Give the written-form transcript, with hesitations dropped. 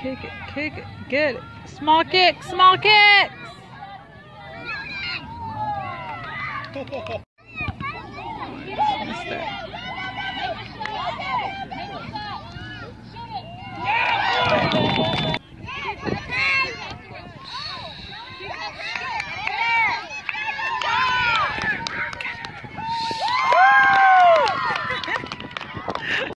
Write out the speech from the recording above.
Kick it, get it. Small kicks, small kicks!